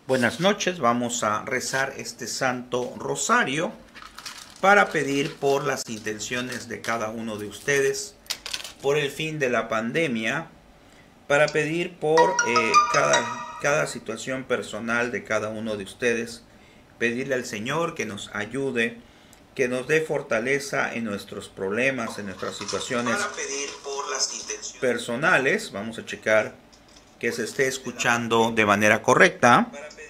Buenas noches, vamos a rezar este Santo Rosario para pedir por las intenciones de cada uno de ustedes, por el fin de la pandemia, para pedir por cada situación personal de cada uno de ustedes, pedirle al Señor que nos ayude, que nos dé fortaleza en nuestros problemas, en nuestras situaciones personales. Vamos a checar que se esté escuchando de manera correcta.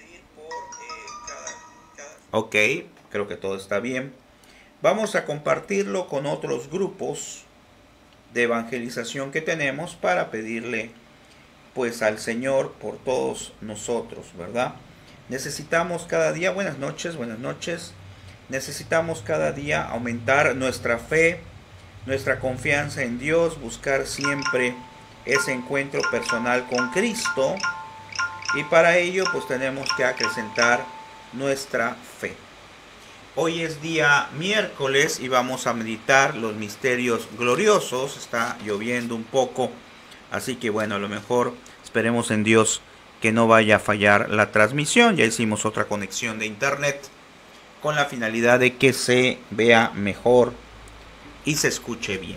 Ok, creo que todo está bien. Vamos a compartirlo con otros grupos de evangelización que tenemos para pedirle pues al Señor por todos nosotros, ¿verdad? Necesitamos cada día, buenas noches, necesitamos cada día aumentar nuestra fe, nuestra confianza en Dios, buscar siempre ese encuentro personal con Cristo, y para ello pues tenemos que acrecentar nuestra fe. Hoy es día miércoles y vamos a meditar los misterios gloriosos. Está lloviendo un poco, así que bueno, a lo mejor esperemos en Dios que no vaya a fallar la transmisión. Ya hicimos otra conexión de internet con la finalidad de que se vea mejor y se escuche bien.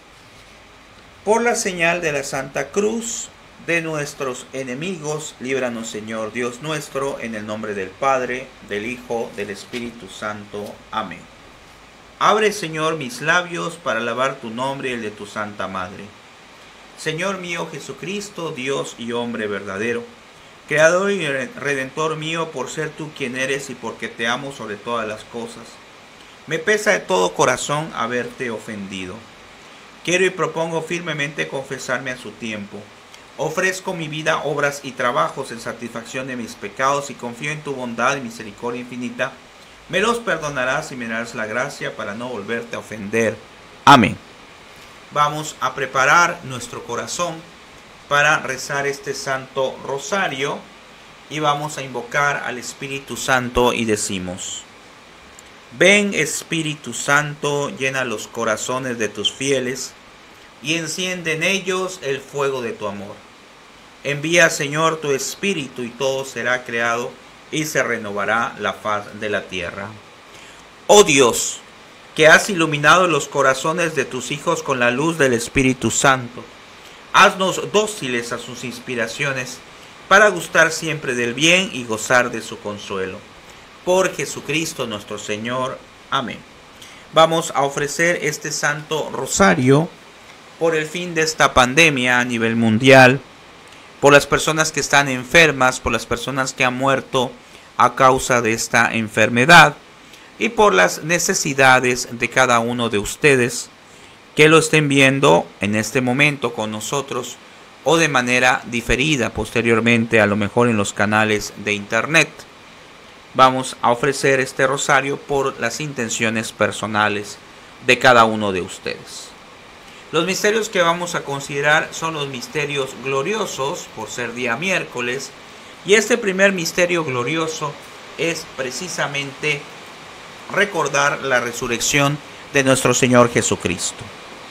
Por la señal de la Santa Cruz de nuestros enemigos, líbranos, Señor Dios nuestro, en el nombre del Padre, del Hijo, del Espíritu Santo. Amén. Abre, Señor, mis labios para alabar tu nombre y el de tu Santa Madre. Señor mío Jesucristo, Dios y hombre verdadero, Creador y Redentor mío, por ser tú quien eres y porque te amo sobre todas las cosas, me pesa de todo corazón haberte ofendido. Quiero y propongo firmemente confesarme a su tiempo. Ofrezco mi vida, obras y trabajos en satisfacción de mis pecados y confío en tu bondad y misericordia infinita. Me los perdonarás y me darás la gracia para no volverte a ofender. Amén. Vamos a preparar nuestro corazón para rezar este Santo Rosario y vamos a invocar al Espíritu Santo y decimos: Ven, Espíritu Santo, llena los corazones de tus fieles y enciende en ellos el fuego de tu amor. Envía, Señor, tu Espíritu y todo será creado y se renovará la faz de la tierra. Oh Dios, que has iluminado los corazones de tus hijos con la luz del Espíritu Santo, haznos dóciles a sus inspiraciones para gustar siempre del bien y gozar de su consuelo. Por Jesucristo nuestro Señor. Amén. Vamos a ofrecer este Santo Rosario por el fin de esta pandemia a nivel mundial, por las personas que están enfermas, por las personas que han muerto a causa de esta enfermedad y por las necesidades de cada uno de ustedes que lo estén viendo en este momento con nosotros o de manera diferida posteriormente, a lo mejor en los canales de internet. Vamos a ofrecer este rosario por las intenciones personales de cada uno de ustedes. Los misterios que vamos a considerar son los misterios gloriosos, por ser día miércoles, y este primer misterio glorioso es precisamente recordar la resurrección de nuestro Señor Jesucristo.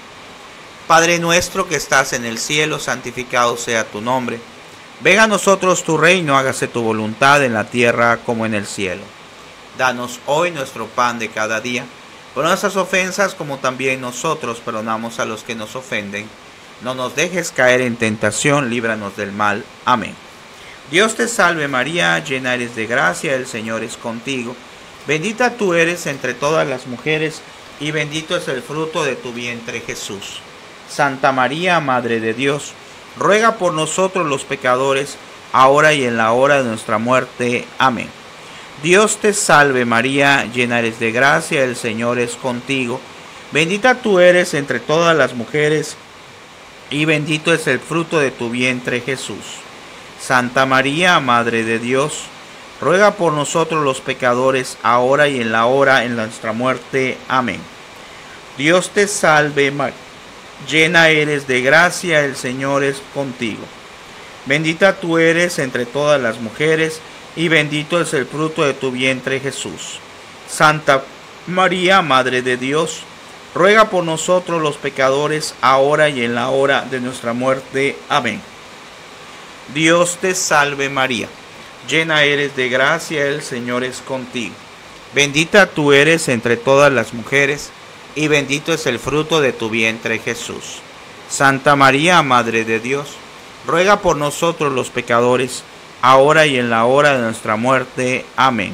Padre nuestro que estás en el cielo, santificado sea tu nombre. Venga a nosotros tu reino, hágase tu voluntad en la tierra como en el cielo. Danos hoy nuestro pan de cada día. Por nuestras ofensas, como también nosotros perdonamos a los que nos ofenden. No nos dejes caer en tentación, líbranos del mal. Amén. Dios te salve María, llena eres de gracia, el Señor es contigo. Bendita tú eres entre todas las mujeres, y bendito es el fruto de tu vientre Jesús. Santa María, Madre de Dios, ruega por nosotros los pecadores, ahora y en la hora de nuestra muerte. Amén. Dios te salve María, llena eres de gracia, el Señor es contigo. Bendita tú eres entre todas las mujeres, y bendito es el fruto de tu vientre Jesús. Santa María, Madre de Dios, ruega por nosotros los pecadores, ahora y en la hora de nuestra muerte. Amén. Dios te salve María, llena eres de gracia, el Señor es contigo. Bendita tú eres entre todas las mujeres, y bendito es el fruto de tu vientre Jesús. Santa María, Madre de Dios, ruega por nosotros los pecadores, ahora y en la hora de nuestra muerte. Amén. Dios te salve María, llena eres de gracia, el Señor es contigo. Bendita tú eres entre todas las mujeres, y bendito es el fruto de tu vientre, Jesús. Santa María, Madre de Dios, ruega por nosotros los pecadores, ahora y en la hora de nuestra muerte. Amén.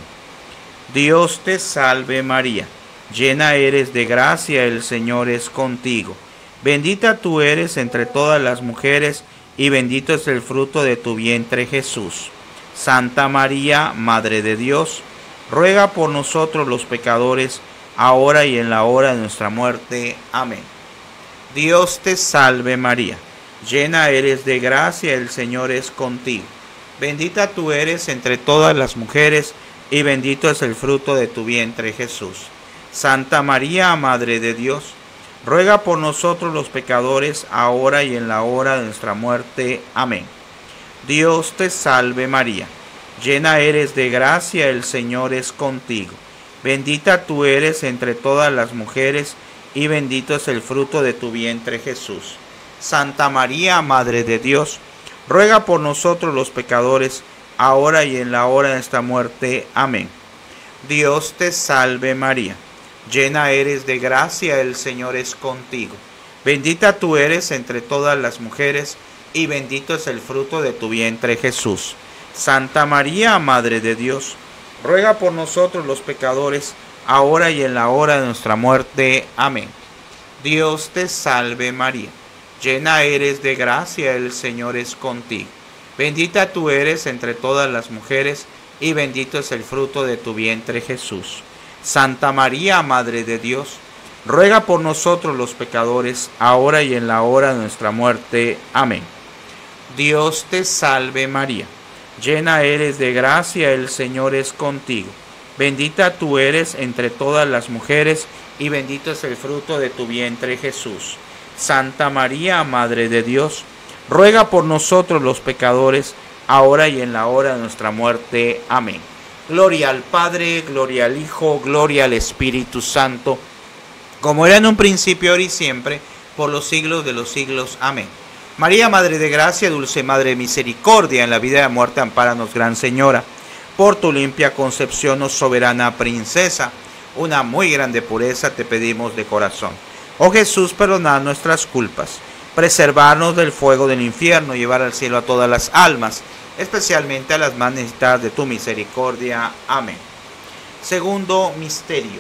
Dios te salve María, llena eres de gracia, el Señor es contigo. Bendita tú eres entre todas las mujeres, y bendito es el fruto de tu vientre, Jesús. Santa María, Madre de Dios, ruega por nosotros los pecadores, ahora y en la hora de nuestra muerte. Amén. Dios te salve María, llena eres de gracia, el Señor es contigo. Bendita tú eres entre todas las mujeres, y bendito es el fruto de tu vientre, Jesús. Santa María, Madre de Dios, ruega por nosotros los pecadores, ahora y en la hora de nuestra muerte. Amén. Dios te salve María, llena eres de gracia, el Señor es contigo. Bendita tú eres entre todas las mujeres, y bendito es el fruto de tu vientre, Jesús. Santa María, Madre de Dios, ruega por nosotros los pecadores, ahora y en la hora de nuestra muerte. Amén. Dios te salve María, llena eres de gracia, el Señor es contigo. Bendita tú eres entre todas las mujeres, y bendito es el fruto de tu vientre, Jesús. Santa María, Madre de Dios, ruega por nosotros los pecadores, ahora y en la hora de nuestra muerte. Amén. Dios te salve María, llena eres de gracia, el Señor es contigo. Bendita tú eres entre todas las mujeres, y bendito es el fruto de tu vientre, Jesús. Santa María, Madre de Dios, ruega por nosotros los pecadores, ahora y en la hora de nuestra muerte. Amén. Dios te salve María, llena eres de gracia, el Señor es contigo. Bendita tú eres entre todas las mujeres, y bendito es el fruto de tu vientre, Jesús. Santa María, Madre de Dios, ruega por nosotros los pecadores, ahora y en la hora de nuestra muerte. Amén. Gloria al Padre, gloria al Hijo, gloria al Espíritu Santo, como era en un principio, ahora y siempre, por los siglos de los siglos. Amén. María, Madre de Gracia, dulce Madre de Misericordia, en la vida y la muerte, ampáranos, Gran Señora. Por tu limpia concepción, oh soberana princesa, una muy grande pureza te pedimos de corazón. Oh Jesús, perdonad nuestras culpas, preservarnos del fuego del infierno, llevar al cielo a todas las almas, especialmente a las más necesitadas de tu misericordia. Amén. Segundo misterio.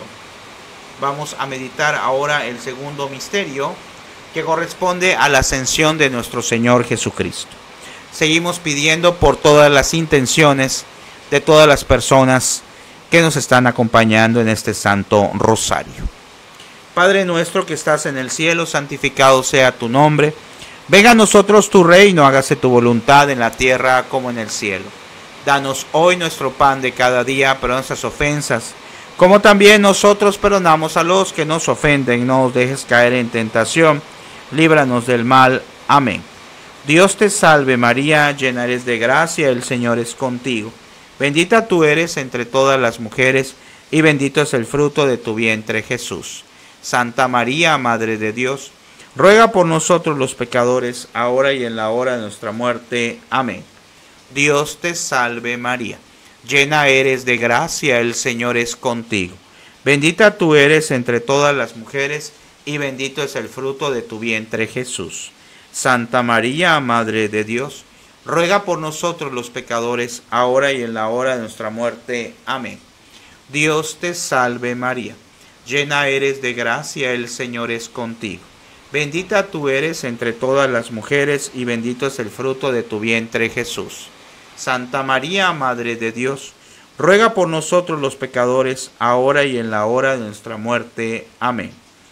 Vamos a meditar ahora el segundo misterio, que corresponde a la ascensión de nuestro Señor Jesucristo. Seguimos pidiendo por todas las intenciones de todas las personas que nos están acompañando en este Santo Rosario. Padre nuestro que estás en el cielo, santificado sea tu nombre. Venga a nosotros tu reino, hágase tu voluntad en la tierra como en el cielo. Danos hoy nuestro pan de cada día, perdona nuestras ofensas, como también nosotros perdonamos a los que nos ofenden. No nos dejes caer en tentación, líbranos del mal. Amén. Dios te salve María, llena eres de gracia, el Señor es contigo. Bendita tú eres entre todas las mujeres, y bendito es el fruto de tu vientre, Jesús. Santa María, Madre de Dios, ruega por nosotros los pecadores, ahora y en la hora de nuestra muerte. Amén. Dios te salve María, llena eres de gracia, el Señor es contigo. Bendita tú eres entre todas las mujeres, y bendito es el fruto de tu vientre, Jesús. Santa María, Madre de Dios, ruega por nosotros los pecadores, ahora y en la hora de nuestra muerte. Amén. Dios te salve María, llena eres de gracia, el Señor es contigo. Bendita tú eres entre todas las mujeres, y bendito es el fruto de tu vientre, Jesús. Santa María, Madre de Dios, ruega por nosotros los pecadores, ahora y en la hora de nuestra muerte. Amén.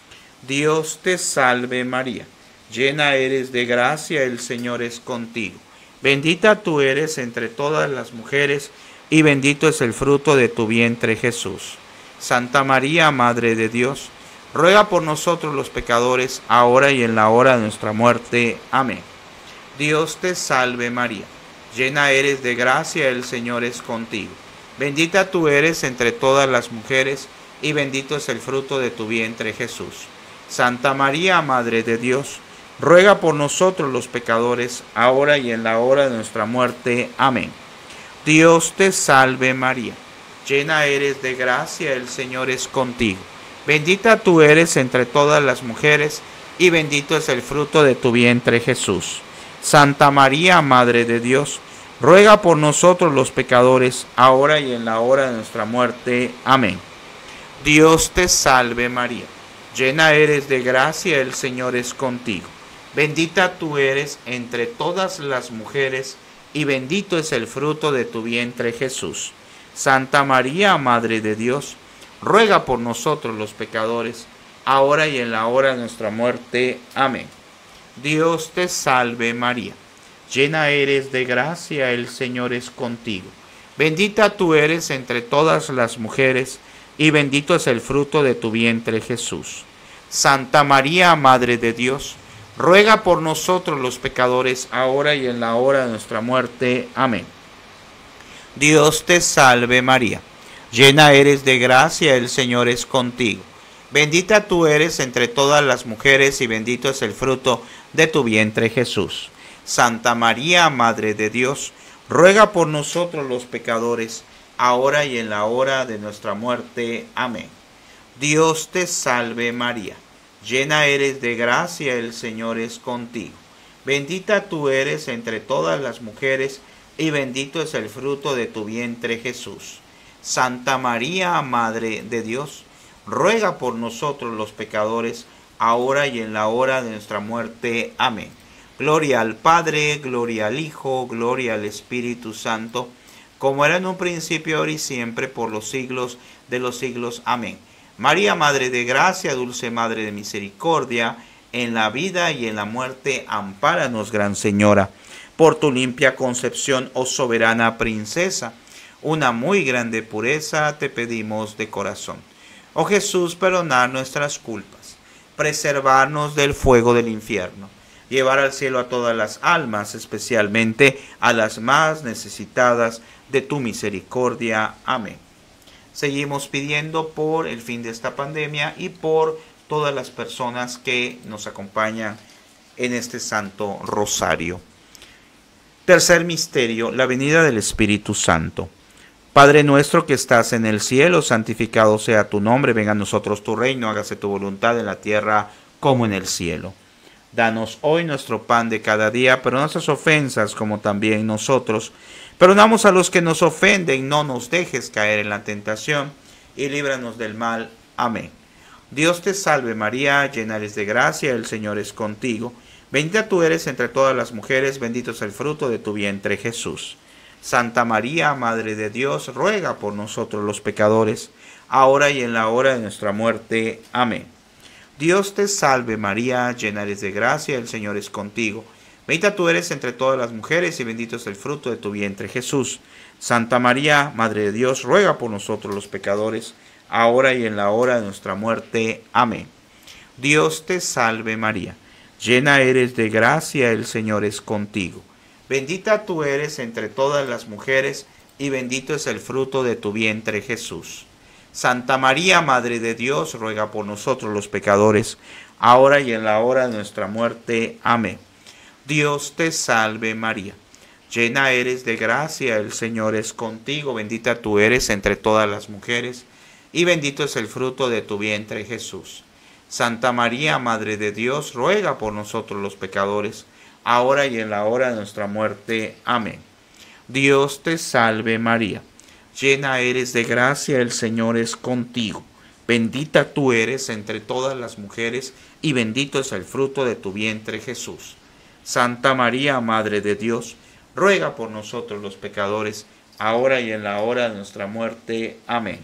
Dios te salve María, llena eres de gracia, el Señor es contigo. Bendita tú eres entre todas las mujeres, y bendito es el fruto de tu vientre, Jesús. Santa María, Madre de Dios, ruega por nosotros los pecadores, ahora y en la hora de nuestra muerte. Amén. Dios te salve María, llena eres de gracia, el Señor es contigo. Bendita tú eres entre todas las mujeres, y bendito es el fruto de tu vientre, Jesús. Santa María, Madre de Dios, ruega por nosotros los pecadores, ahora y en la hora de nuestra muerte. Amén. Dios te salve María, llena eres de gracia, el Señor es contigo. Bendita tú eres entre todas las mujeres, y bendito es el fruto de tu vientre Jesús. Santa María, Madre de Dios, ruega por nosotros los pecadores, ahora y en la hora de nuestra muerte. Amén. Dios te salve María, llena eres de gracia, el Señor es contigo. Bendita tú eres entre todas las mujeres, y bendito es el fruto de tu vientre Jesús. Santa María, Madre de Dios, ruega por nosotros los pecadores, ahora y en la hora de nuestra muerte. Amén. Dios te salve María, llena eres de gracia, el Señor es contigo. Bendita tú eres entre todas las mujeres, y bendito es el fruto de tu vientre Jesús. Santa María, Madre de Dios, ruega por nosotros los pecadores, ahora y en la hora de nuestra muerte. Amén. Dios te salve María, llena eres de gracia, el Señor es contigo. Bendita tú eres entre todas las mujeres, y bendito es el fruto de tu vientre Jesús. Santa María, Madre de Dios, ruega por nosotros los pecadores, ahora y en la hora de nuestra muerte. Amén. Dios te salve María, llena eres de gracia, el Señor es contigo. Bendita tú eres entre todas las mujeres, y bendito es el fruto de tu vientre Jesús. Santa María, Madre de Dios, ruega por nosotros los pecadores, ahora y en la hora de nuestra muerte. Amén. Gloria al Padre, gloria al Hijo, gloria al Espíritu Santo, como era en un principio, ahora y siempre, por los siglos de los siglos. Amén. María, Madre de Gracia, dulce Madre de Misericordia, en la vida y en la muerte, ampáranos, Gran Señora. Por tu limpia concepción, oh soberana princesa, una muy grande pureza te pedimos de corazón. Oh Jesús, perdonar nuestras culpas, preservarnos del fuego del infierno, llevar al cielo a todas las almas, especialmente a las más necesitadas de tu misericordia. Amén. Seguimos pidiendo por el fin de esta pandemia y por todas las personas que nos acompañan en este Santo Rosario. Tercer misterio, la venida del Espíritu Santo. Padre nuestro que estás en el cielo, santificado sea tu nombre, venga a nosotros tu reino, hágase tu voluntad en la tierra como en el cielo. Danos hoy nuestro pan de cada día, perdona nuestras ofensas como también nosotros perdonamos a los que nos ofenden, no nos dejes caer en la tentación y líbranos del mal. Amén. Dios te salve María, llena eres de gracia, el Señor es contigo. Bendita tú eres entre todas las mujeres, bendito es el fruto de tu vientre Jesús. Santa María, Madre de Dios, ruega por nosotros los pecadores, ahora y en la hora de nuestra muerte. Amén. Dios te salve María, llena eres de gracia, el Señor es contigo. Bendita tú eres entre todas las mujeres, y bendito es el fruto de tu vientre Jesús. Santa María, Madre de Dios, ruega por nosotros los pecadores, ahora y en la hora de nuestra muerte. Amén. Dios te salve María, llena eres de gracia, el Señor es contigo. Bendita tú eres entre todas las mujeres, y bendito es el fruto de tu vientre Jesús. Santa María, Madre de Dios, ruega por nosotros los pecadores, ahora y en la hora de nuestra muerte. Amén. Dios te salve María, llena eres de gracia, el Señor es contigo. Bendita tú eres entre todas las mujeres, y bendito es el fruto de tu vientre Jesús. Santa María, Madre de Dios, ruega por nosotros los pecadores, ahora y en la hora de nuestra muerte. Amén. Dios te salve María, llena eres de gracia, el Señor es contigo. Bendita tú eres entre todas las mujeres, y bendito es el fruto de tu vientre Jesús. Santa María, Madre de Dios, ruega por nosotros los pecadores, ahora y en la hora de nuestra muerte. Amén.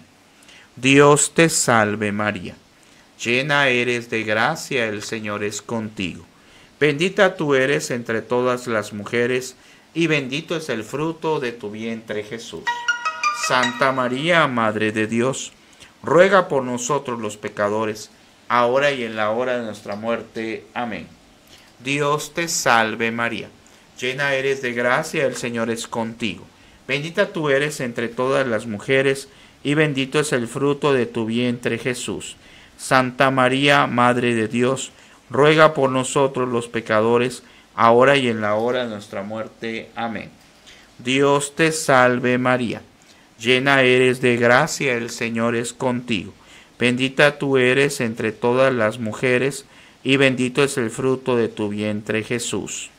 Dios te salve María, llena eres de gracia, el Señor es contigo. Bendita tú eres entre todas las mujeres, y bendito es el fruto de tu vientre Jesús. Santa María, Madre de Dios, ruega por nosotros los pecadores, ahora y en la hora de nuestra muerte. Amén. Dios te salve María, llena eres de gracia, el Señor es contigo. Bendita tú eres entre todas las mujeres, y bendito es el fruto de tu vientre Jesús. Santa María, Madre de Dios, ruega por nosotros los pecadores, ahora y en la hora de nuestra muerte. Amén. Dios te salve María, llena eres de gracia, el Señor es contigo. Bendita tú eres entre todas las mujeres, y bendito es el fruto de tu vientre Jesús.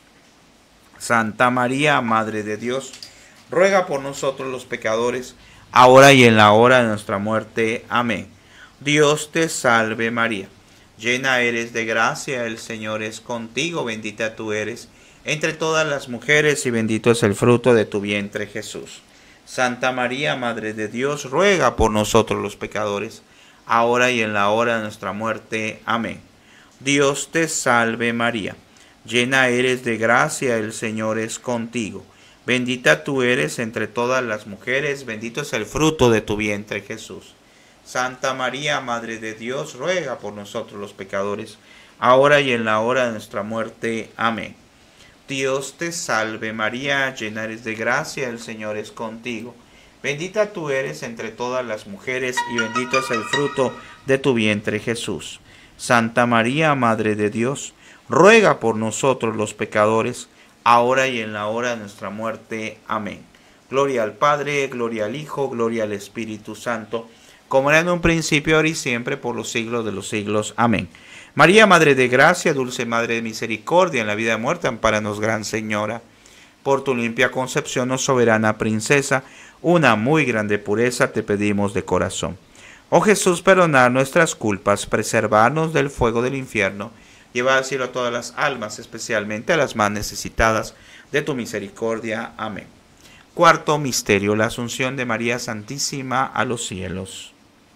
Santa María, Madre de Dios, ruega por nosotros los pecadores, ahora y en la hora de nuestra muerte. Amén. Dios te salve María, llena eres de gracia, el Señor es contigo, bendita tú eres entre todas las mujeres, y bendito es el fruto de tu vientre Jesús. Santa María, Madre de Dios, ruega por nosotros los pecadores, ahora y en la hora de nuestra muerte. Amén. Dios te salve María, llena eres de gracia, el Señor es contigo. Bendita tú eres entre todas las mujeres, bendito es el fruto de tu vientre Jesús. Santa María, Madre de Dios, ruega por nosotros los pecadores, ahora y en la hora de nuestra muerte. Amén. Dios te salve María, llena eres de gracia, el Señor es contigo. Bendita tú eres entre todas las mujeres, y bendito es el fruto de tu vientre Jesús. Santa María, Madre de Dios, ruega por nosotros los pecadores, ahora y en la hora de nuestra muerte. Amén. Gloria al Padre, gloria al Hijo, gloria al Espíritu Santo, como era en un principio, ahora y siempre, por los siglos de los siglos. Amén. María, Madre de Gracia, dulce Madre de Misericordia, en la vida y muerte, ampáranos, Gran Señora. Por tu limpia concepción, oh soberana princesa, una muy grande pureza te pedimos de corazón. Oh Jesús, perdonar nuestras culpas, preservarnos del fuego del infierno, llevar al cielo a todas las almas, especialmente a las más necesitadas de tu misericordia. Amén. Cuarto misterio, la Asunción de María Santísima a los cielos.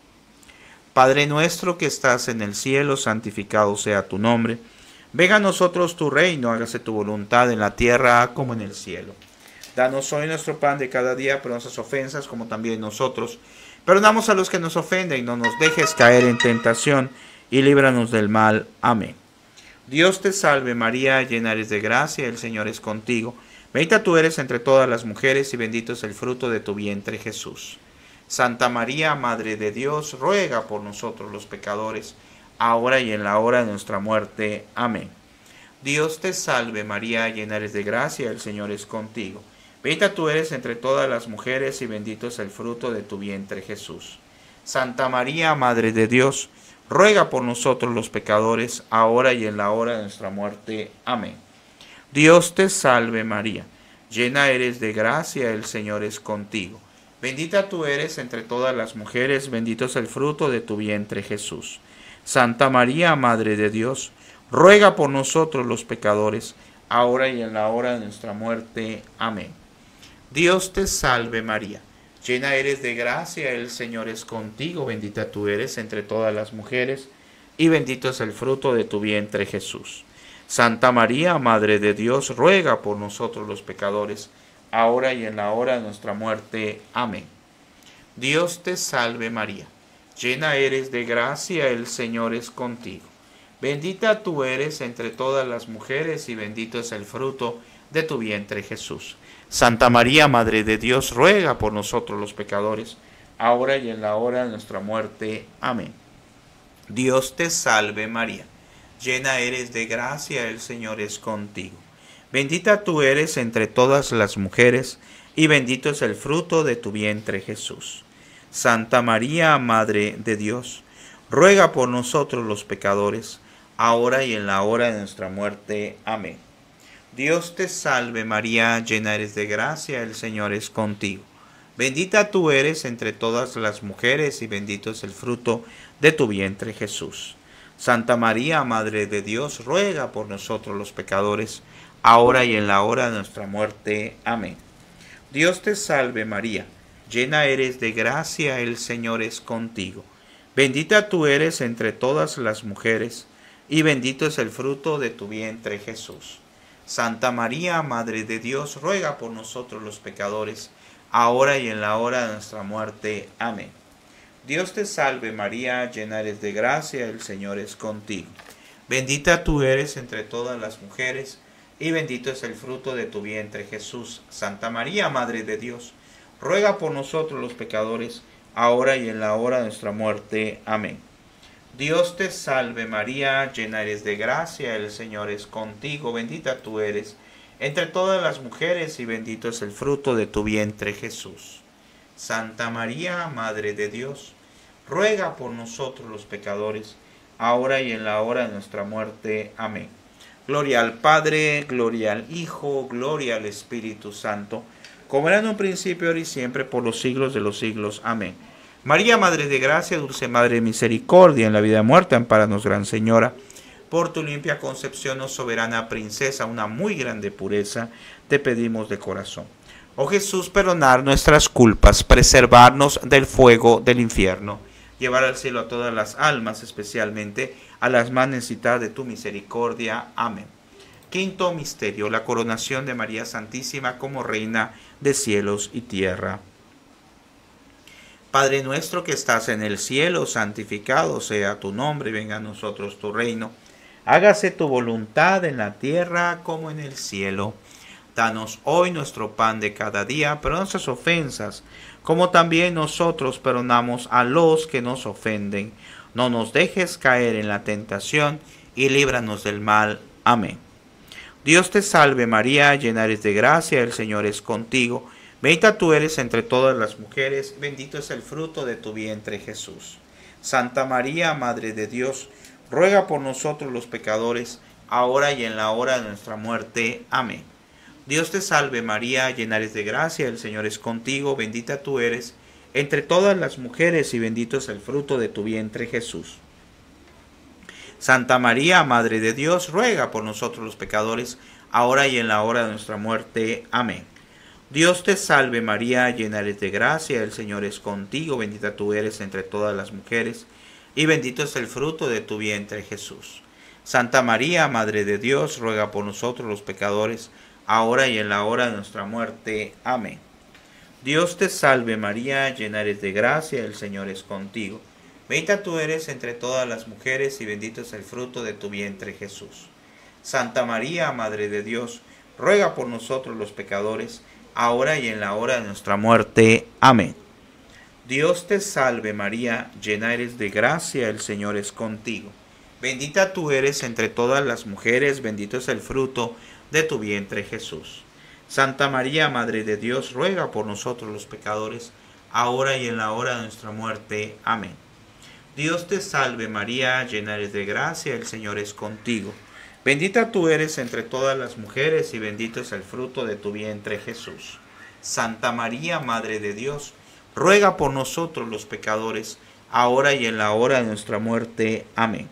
Padre nuestro que estás en el cielo, santificado sea tu nombre. Venga a nosotros tu reino, hágase tu voluntad en la tierra como en el cielo. Danos hoy nuestro pan de cada día, perdona nuestras ofensas, como también nosotros perdonamos a los que nos ofenden, y no nos dejes caer en tentación, y líbranos del mal. Amén. Dios te salve María, llena eres de gracia, el Señor es contigo. Bendita tú eres entre todas las mujeres, y bendito es el fruto de tu vientre Jesús. Santa María, Madre de Dios, ruega por nosotros los pecadores, ahora y en la hora de nuestra muerte. Amén. Dios te salve María, llena eres de gracia, el Señor es contigo. Bendita tú eres entre todas las mujeres, y bendito es el fruto de tu vientre Jesús. Santa María, Madre de Dios, ruega por nosotros los pecadores, ahora y en la hora de nuestra muerte. Amén. Dios te salve María, llena eres de gracia, el Señor es contigo. Bendita tú eres entre todas las mujeres, bendito es el fruto de tu vientre Jesús. Santa María, Madre de Dios, ruega por nosotros los pecadores, ahora y en la hora de nuestra muerte. Amén. Dios te salve María, llena eres de gracia, el Señor es contigo, bendita tú eres entre todas las mujeres, y bendito es el fruto de tu vientre Jesús. Santa María, Madre de Dios, ruega por nosotros los pecadores, ahora y en la hora de nuestra muerte. Amén. Dios te salve María, llena eres de gracia, el Señor es contigo. Bendita tú eres entre todas las mujeres, y bendito es el fruto de tu vientre Jesús. Santa María, Madre de Dios, ruega por nosotros los pecadores, ahora y en la hora de nuestra muerte. Amén. Dios te salve María, llena eres de gracia, el Señor es contigo. Bendita tú eres entre todas las mujeres, y bendito es el fruto de tu vientre Jesús. Santa María, Madre de Dios, ruega por nosotros los pecadores, ahora y en la hora de nuestra muerte. Amén. Dios te salve María, llena eres de gracia, el Señor es contigo. Bendita tú eres entre todas las mujeres, y bendito es el fruto de tu vientre Jesús. Santa María, Madre de Dios, ruega por nosotros los pecadores, ahora y en la hora de nuestra muerte. Amén. Dios te salve María, llena eres de gracia, el Señor es contigo. Bendita tú eres entre todas las mujeres, y bendito es el fruto de tu vientre Jesús. Santa María, Madre de Dios, ruega por nosotros los pecadores, ahora y en la hora de nuestra muerte. Amén. Dios te salve María, llena eres de gracia, el Señor es contigo. Bendita tú eres entre todas las mujeres, y bendito es el fruto de tu vientre Jesús. Santa María, Madre de Dios, ruega por nosotros los pecadores, ahora y en la hora de nuestra muerte. Amén. Dios te salve María, llena eres de gracia, el Señor es contigo, bendita tú eres entre todas las mujeres, y bendito es el fruto de tu vientre, Jesús. Santa María, Madre de Dios, ruega por nosotros los pecadores, ahora y en la hora de nuestra muerte. Amén. Gloria al Padre, gloria al Hijo, gloria al Espíritu Santo, como era en un principio, ahora y siempre, por los siglos de los siglos. Amén. María, Madre de Gracia, dulce Madre de Misericordia, en la vida y muerte, ampáranos, Gran Señora. Por tu limpia concepción, oh soberana princesa, una muy grande pureza, te pedimos de corazón. Oh Jesús, perdonar nuestras culpas, preservarnos del fuego del infierno, llevar al cielo a todas las almas, especialmente a las más necesitadas de tu misericordia. Amén. Quinto misterio, la coronación de María Santísima como Reina de cielos y tierra. Padre nuestro que estás en el cielo, santificado sea tu nombre, venga a nosotros tu reino. Hágase tu voluntad en la tierra como en el cielo. Danos hoy nuestro pan de cada día, perdona nuestras ofensas, como también nosotros perdonamos a los que nos ofenden. No nos dejes caer en la tentación y líbranos del mal. Amén. Dios te salve María, llena eres de gracia, el Señor es contigo. Bendita tú eres entre todas las mujeres, bendito es el fruto de tu vientre Jesús. Santa María, Madre de Dios, ruega por nosotros los pecadores, ahora y en la hora de nuestra muerte. Amén. Dios te salve María, llena eres de gracia, el Señor es contigo, bendita tú eres entre todas las mujeres y bendito es el fruto de tu vientre Jesús. Santa María, Madre de Dios, ruega por nosotros los pecadores, ahora y en la hora de nuestra muerte. Amén. Dios te salve María, llena eres de gracia, el Señor es contigo, bendita tú eres entre todas las mujeres, y bendito es el fruto de tu vientre Jesús. Santa María, Madre de Dios, ruega por nosotros los pecadores, ahora y en la hora de nuestra muerte. Amén. Dios te salve María, llena eres de gracia, el Señor es contigo. Bendita tú eres entre todas las mujeres, y bendito es el fruto de tu vientre Jesús. Santa María, Madre de Dios, ruega por nosotros los pecadores, ahora y en la hora de nuestra muerte. Amén. Dios te salve María, llena eres de gracia, el Señor es contigo. Bendita tú eres entre todas las mujeres, bendito es el fruto de tu vientre Jesús. Santa María, Madre de Dios, ruega por nosotros los pecadores, ahora y en la hora de nuestra muerte. Amén. Dios te salve María, llena eres de gracia, el Señor es contigo. Bendita tú eres entre todas las mujeres, y bendito es el fruto de tu vientre Jesús. Santa María, Madre de Dios, ruega por nosotros los pecadores, ahora y en la hora de nuestra muerte. Amén.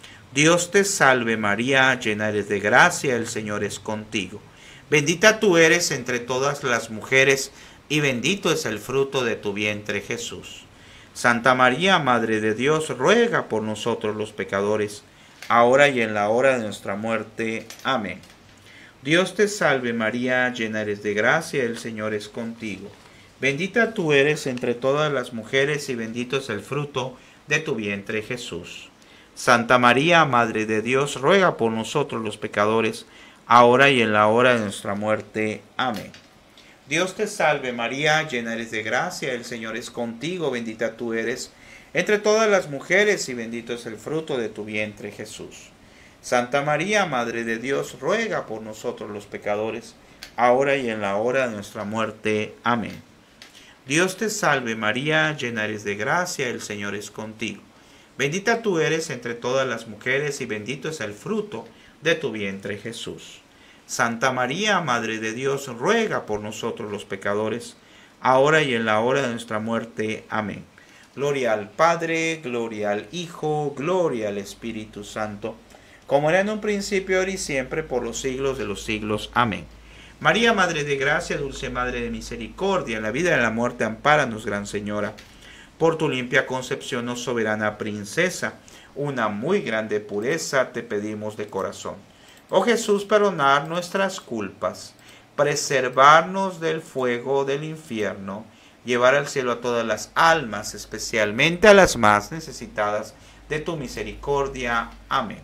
Dios te salve María, llena eres de gracia, el Señor es contigo. Bendita tú eres entre todas las mujeres, y bendito es el fruto de tu vientre Jesús. Santa María, Madre de Dios, ruega por nosotros los pecadores, ahora y en la hora de nuestra muerte. Amén. Dios te salve María, llena eres de gracia, el Señor es contigo. Bendita tú eres entre todas las mujeres, y bendito es el fruto de tu vientre Jesús. Santa María, Madre de Dios, ruega por nosotros los pecadores, ahora y en la hora de nuestra muerte. Amén. Dios te salve María, llena eres de gracia, el Señor es contigo, bendita tú eres entre todas las mujeres, y bendito es el fruto de tu vientre Jesús. Santa María, Madre de Dios, ruega por nosotros los pecadores, ahora y en la hora de nuestra muerte. Amén. Dios te salve María, llena eres de gracia, el Señor es contigo. Bendita tú eres entre todas las mujeres, y bendito es el fruto de tu vientre Jesús. Santa María, Madre de Dios, ruega por nosotros los pecadores, ahora y en la hora de nuestra muerte. Amén. Gloria al Padre, gloria al Hijo, gloria al Espíritu Santo, como era en un principio, ahora y siempre, por los siglos de los siglos. Amén. María, Madre de Gracia, dulce Madre de Misericordia, en la vida y en la muerte, ampáranos, Gran Señora. Por tu limpia concepción, oh soberana princesa, una muy grande pureza, te pedimos de corazón. Oh Jesús, perdonar nuestras culpas, preservarnos del fuego del infierno, llevar al cielo a todas las almas, especialmente a las más necesitadas de tu misericordia. Amén.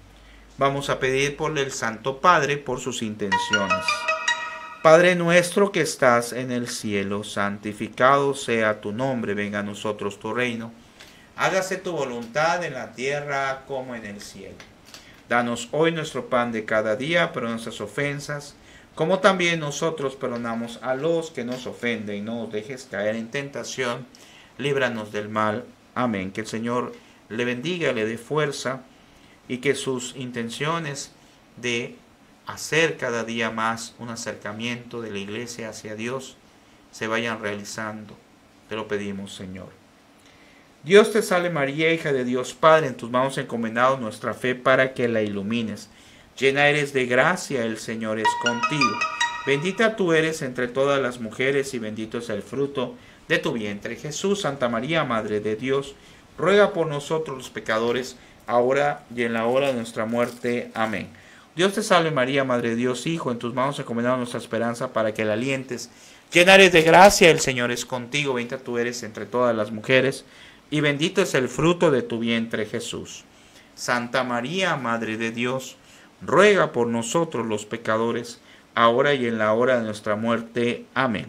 Vamos a pedir por el Santo Padre, por sus intenciones. Padre nuestro que estás en el cielo, santificado sea tu nombre, venga a nosotros tu reino. Hágase tu voluntad en la tierra como en el cielo. Danos hoy nuestro pan de cada día, perdona nuestras ofensas, como también nosotros perdonamos a los que nos ofenden. No nos dejes caer en tentación, líbranos del mal. Amén. Que el Señor le bendiga, le dé fuerza y que sus intenciones de hacer cada día más un acercamiento de la iglesia hacia Dios se vayan realizando. Te lo pedimos, Señor. Dios te salve María, hija de Dios Padre, en tus manos encomendamos nuestra fe para que la ilumines. Llena eres de gracia, el Señor es contigo. Bendita tú eres entre todas las mujeres y bendito es el fruto de tu vientre. Jesús, Santa María, Madre de Dios, ruega por nosotros los pecadores, ahora y en la hora de nuestra muerte. Amén. Dios te salve María, Madre de Dios, Hijo, en tus manos encomendamos nuestra esperanza para que la alientes. Llena eres de gracia, el Señor es contigo. Bendita tú eres entre todas las mujeres y bendito es el fruto de tu vientre, Jesús. Santa María, Madre de Dios, ruega por nosotros los pecadores, ahora y en la hora de nuestra muerte. Amén.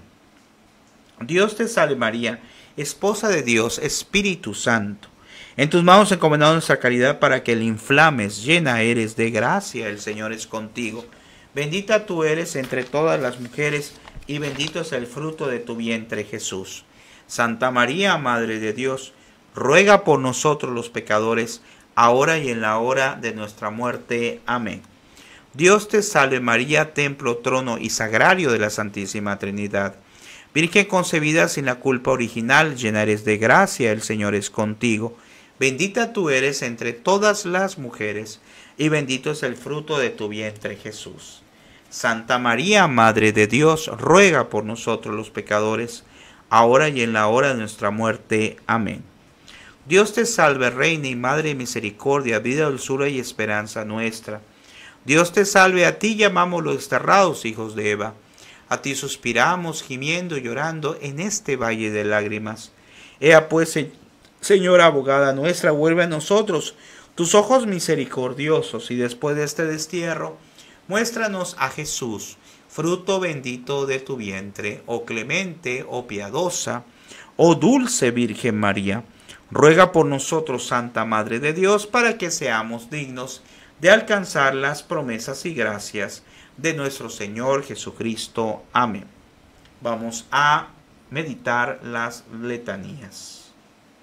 Dios te salve María, esposa de Dios, Espíritu Santo. En tus manos encomendamos nuestra caridad para que la inflames. Llena eres de gracia, el Señor es contigo. Bendita tú eres entre todas las mujeres y bendito es el fruto de tu vientre, Jesús. Santa María, Madre de Dios, ruega por nosotros los pecadores, ahora y en la hora de nuestra muerte. Amén. Dios te salve María, templo, trono y sagrario de la Santísima Trinidad. Virgen concebida sin la culpa original, llena eres de gracia, el Señor es contigo. Bendita tú eres entre todas las mujeres, y bendito es el fruto de tu vientre, Jesús. Santa María, Madre de Dios, ruega por nosotros los pecadores, ahora y en la hora de nuestra muerte. Amén. Dios te salve, Reina y Madre de misericordia, vida, dulzura y esperanza nuestra. Dios te salve, a ti llamamos los desterrados hijos de Eva. A ti suspiramos, gimiendo y llorando en este valle de lágrimas. Ea pues, Señora abogada nuestra, vuelve a nosotros tus ojos misericordiosos, y después de este destierro, muéstranos a Jesús, fruto bendito de tu vientre. Oh clemente, oh piadosa, oh dulce Virgen María, ruega por nosotros, Santa Madre de Dios, para que seamos dignos de alcanzar las promesas y gracias de nuestro Señor Jesucristo. Amén. Vamos a meditar las letanías.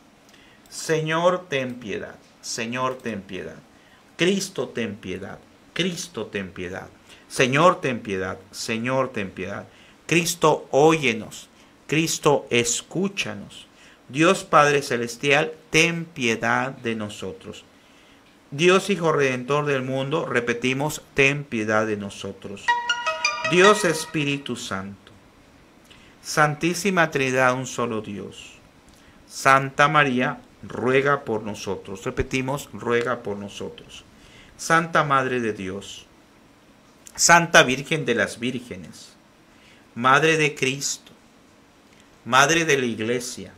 Señor, ten piedad. Señor, ten piedad. Cristo, ten piedad. Cristo, ten piedad. Señor, ten piedad. Señor, ten piedad. Cristo, óyenos. Cristo, escúchanos. Dios Padre Celestial, ten piedad de nosotros. Dios Hijo Redentor del mundo, repetimos, ten piedad de nosotros. Dios Espíritu Santo, Santísima Trinidad, un solo Dios. Santa María, ruega por nosotros. Repetimos, ruega por nosotros. Santa Madre de Dios, Santa Virgen de las Vírgenes, Madre de Cristo, Madre de la Iglesia,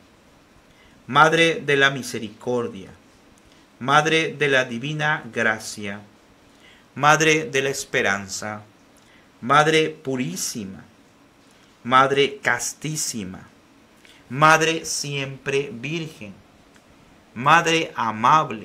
Madre de la Misericordia, Madre de la Divina Gracia, Madre de la Esperanza, Madre Purísima, Madre Castísima, Madre Siempre Virgen, Madre Amable,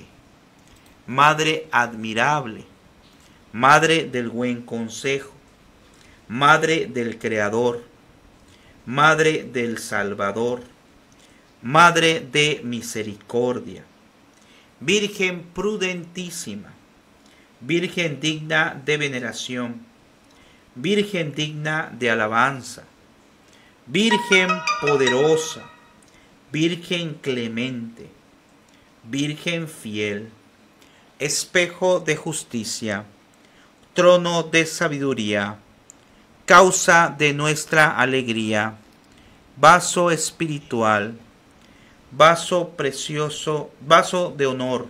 Madre Admirable, Madre del Buen Consejo, Madre del Creador, Madre del Salvador, Madre de Misericordia, Virgen prudentísima, Virgen digna de veneración, Virgen digna de alabanza, Virgen poderosa, Virgen clemente, Virgen fiel, espejo de justicia, trono de sabiduría, causa de nuestra alegría, vaso espiritual, vaso precioso, vaso de honor,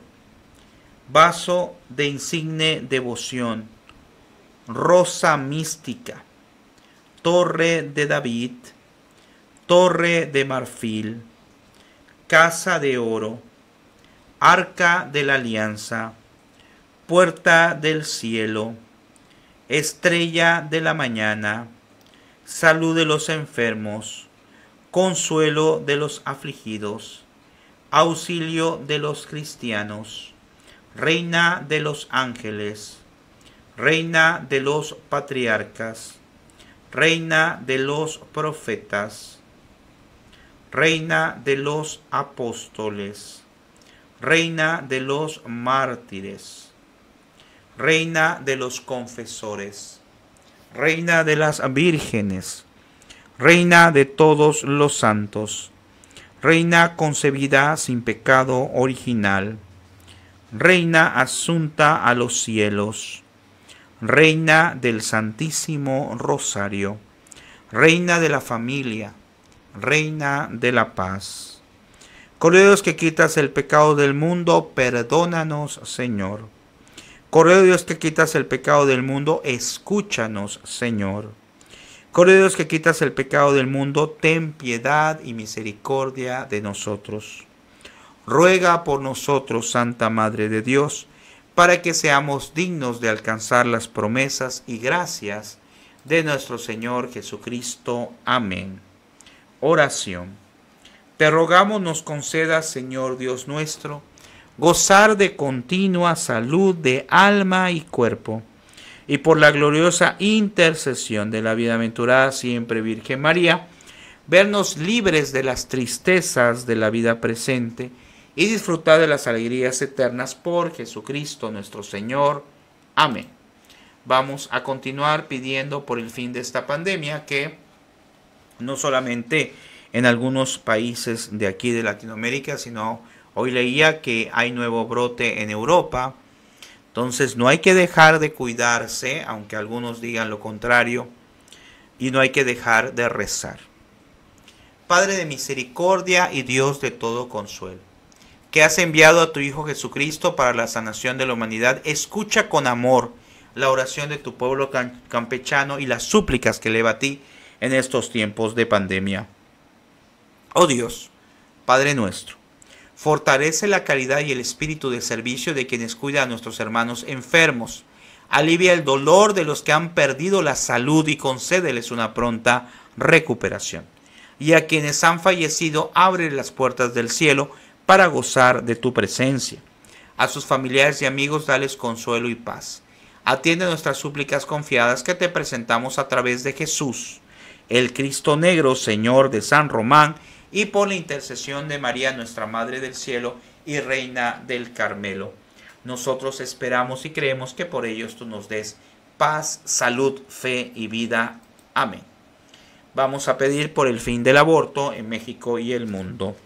vaso de insigne devoción, rosa mística, torre de David, torre de marfil, casa de oro, arca de la alianza, puerta del cielo, estrella de la mañana, salud de los enfermos, consuelo de los afligidos, auxilio de los cristianos, reina de los ángeles, reina de los patriarcas, Reina de los profetas, Reina de los apóstoles, Reina de los mártires, Reina de los confesores, Reina de las vírgenes, Reina de todos los santos, Reina concebida sin pecado original, Reina asunta a los cielos, Reina del Santísimo Rosario, Reina de la familia, Reina de la paz. Cordero de Dios que quitas el pecado del mundo, perdónanos, Señor. Cordero de Dios que quitas el pecado del mundo, escúchanos, Señor. Cordero de Dios que quitas el pecado del mundo, ten piedad y misericordia de nosotros. Ruega por nosotros, Santa Madre de Dios, para que seamos dignos de alcanzar las promesas y gracias de nuestro Señor Jesucristo. Amén. Oración. Te rogamos nos concedas, Señor Dios nuestro, gozar de continua salud de alma y cuerpo, y por la gloriosa intercesión de la bienaventurada siempre Virgen María, vernos libres de las tristezas de la vida presente y disfrutar de las alegrías eternas por Jesucristo nuestro Señor. Amén. Vamos a continuar pidiendo por el fin de esta pandemia, que no solamente en algunos países de aquí de Latinoamérica, sino hoy leía que hay nuevo brote en Europa. Entonces no hay que dejar de cuidarse, aunque algunos digan lo contrario, y no hay que dejar de rezar. Padre de misericordia y Dios de todo consuelo, que has enviado a tu Hijo Jesucristo para la sanación de la humanidad, escucha con amor la oración de tu pueblo campechano y las súplicas que eleva a ti en estos tiempos de pandemia. Oh Dios, Padre nuestro, fortalece la caridad y el espíritu de servicio de quienes cuidan a nuestros hermanos enfermos. Alivia el dolor de los que han perdido la salud y concédeles una pronta recuperación. Y a quienes han fallecido, abre las puertas del cielo para gozar de tu presencia. A sus familiares y amigos, dales consuelo y paz. Atiende nuestras súplicas confiadas que te presentamos a través de Jesús, el Cristo negro, Señor de San Román, y por la intercesión de María, nuestra Madre del Cielo y Reina del Carmelo. Nosotros esperamos y creemos que por ellos tú nos des paz, salud, fe y vida. Amén. Vamos a pedir por el fin del aborto en México y el mundo.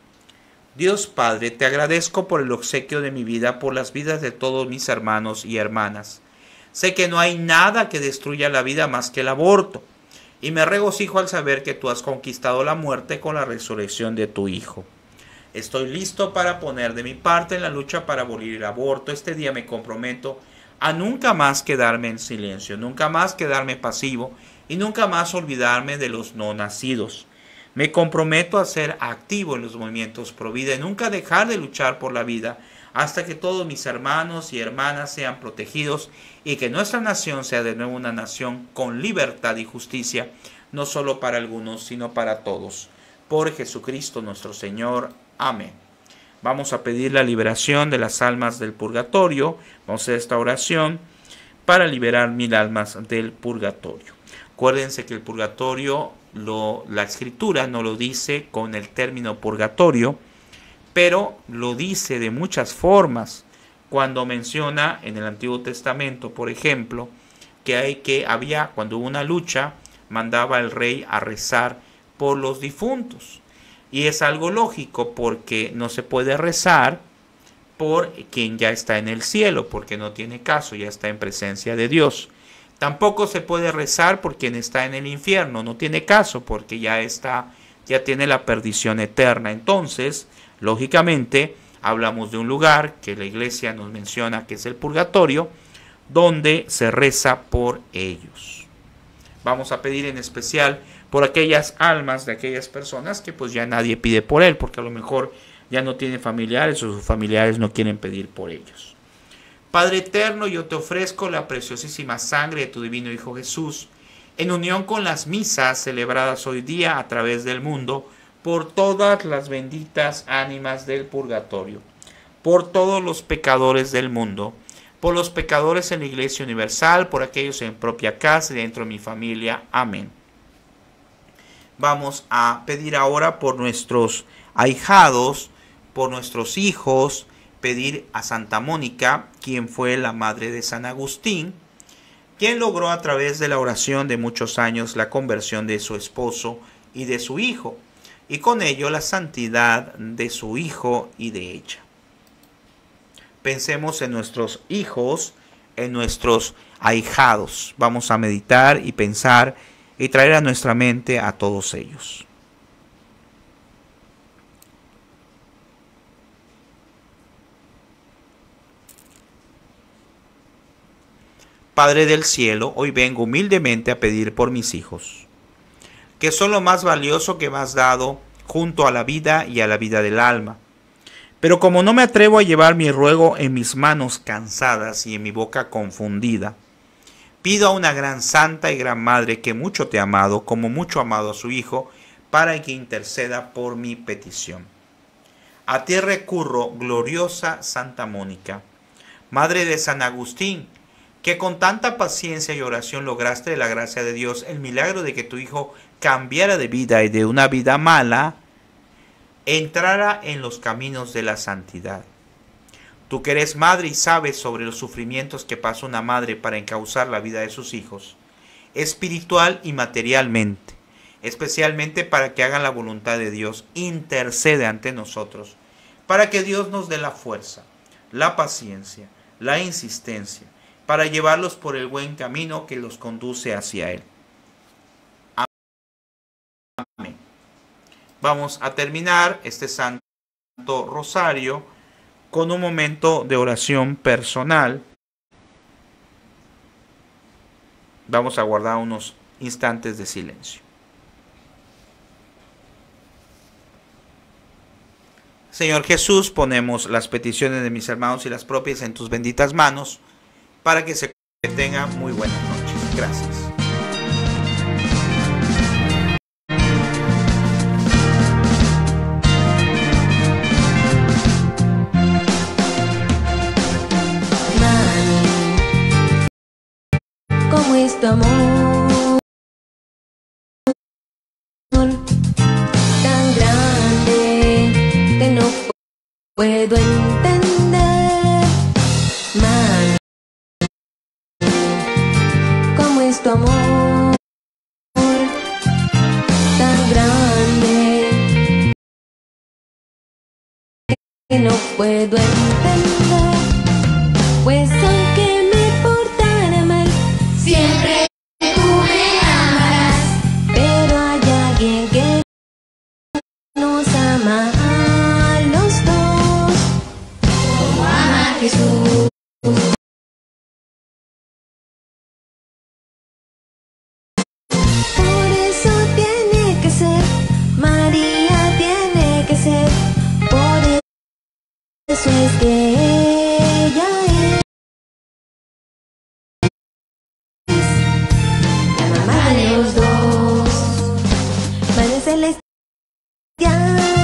Dios Padre, te agradezco por el obsequio de mi vida, por las vidas de todos mis hermanos y hermanas. Sé que no hay nada que destruya la vida más que el aborto, y me regocijo al saber que tú has conquistado la muerte con la resurrección de tu Hijo. Estoy listo para poner de mi parte en la lucha para abolir el aborto. Este día me comprometo a nunca más quedarme en silencio, nunca más quedarme pasivo y nunca más olvidarme de los no nacidos. Me comprometo a ser activo en los movimientos pro vida y nunca dejar de luchar por la vida hasta que todos mis hermanos y hermanas sean protegidos y que nuestra nación sea de nuevo una nación con libertad y justicia, no solo para algunos, sino para todos. Por Jesucristo nuestro Señor. Amén. Vamos a pedir la liberación de las almas del purgatorio. Vamos a hacer esta oración para liberar 1000 almas del purgatorio. Acuérdense que el purgatorio, la Escritura no lo dice con el término purgatorio, pero lo dice de muchas formas. Cuando menciona en el Antiguo Testamento, por ejemplo, cuando hubo una lucha, mandaba el rey a rezar por los difuntos. Y es algo lógico, porque no se puede rezar por quien ya está en el cielo, porque no tiene caso, ya está en presencia de Dios. Tampoco se puede rezar por quien está en el infierno, no tiene caso, porque ya tiene la perdición eterna. Entonces, lógicamente, hablamos de un lugar que la Iglesia nos menciona que es el purgatorio, donde se reza por ellos. Vamos a pedir en especial por aquellas almas de aquellas personas que pues ya nadie pide por él, porque a lo mejor ya no tiene familiares o sus familiares no quieren pedir por ellos. Padre eterno, yo te ofrezco la preciosísima sangre de tu divino Hijo Jesús, en unión con las misas celebradas hoy día a través del mundo, por todas las benditas ánimas del purgatorio, por todos los pecadores del mundo, por los pecadores en la Iglesia Universal, por aquellos en propia casa y dentro de mi familia. Amén. Vamos a pedir ahora por nuestros ahijados, por nuestros hijos, pedir a Santa Mónica, quien fue la madre de San Agustín, quien logró a través de la oración de muchos años la conversión de su esposo y de su hijo, y con ello la santidad de su hijo y de ella. Pensemos en nuestros hijos, en nuestros ahijados. Vamos a meditar y pensar y traer a nuestra mente a todos ellos. Padre del cielo, hoy vengo humildemente a pedir por mis hijos, que son lo más valioso que me has dado junto a la vida y a la vida del alma. Pero como no me atrevo a llevar mi ruego en mis manos cansadas y en mi boca confundida, pido a una gran santa y gran madre que mucho te ha amado, como mucho ha amado a su hijo, para que interceda por mi petición. A ti recurro, gloriosa Santa Mónica, madre de San Agustín, que con tanta paciencia y oración lograste de la gracia de Dios el milagro de que tu hijo cambiara de vida y de una vida mala, entrara en los caminos de la santidad. Tú que eres madre y sabes sobre los sufrimientos que pasa una madre para encauzar la vida de sus hijos, espiritual y materialmente, especialmente para que hagan la voluntad de Dios, intercede ante nosotros, para que Dios nos dé la fuerza, la paciencia, la insistencia, para llevarlos por el buen camino que los conduce hacia Él. Amén. Vamos a terminar este Santo Rosario con un momento de oración personal. Vamos a guardar unos instantes de silencio. Señor Jesús, ponemos las peticiones de mis hermanos y las propias en tus benditas manos para que se tengan muy buenas noches. Gracias. ¿Cómo es tu amor tan grande que no puedo entender? Mami, ¿cómo es tu amor tan grande que no puedo entender? Pues aunque me portara mal, siempre tú me amarás. Pero hay alguien que nos ama a los dos, como ama a Jesús. Por eso tiene que ser, María tiene que ser. Por eso es que ella es la mamá de los dos, Madre Celestial.